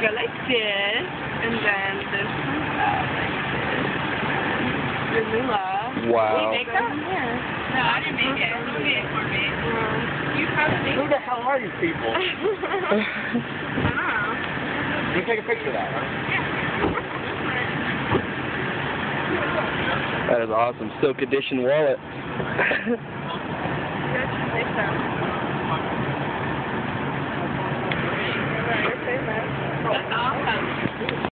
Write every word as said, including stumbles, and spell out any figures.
go like this, and then this comes out like this. Your moolah. Wow. We make that? Yeah. No, I didn't make it. Someone made it for me. Um, You probably made Who it. the hell are these people? I don't know. You take a picture of that, huh? That is awesome. Silk edition wallet. That's awesome.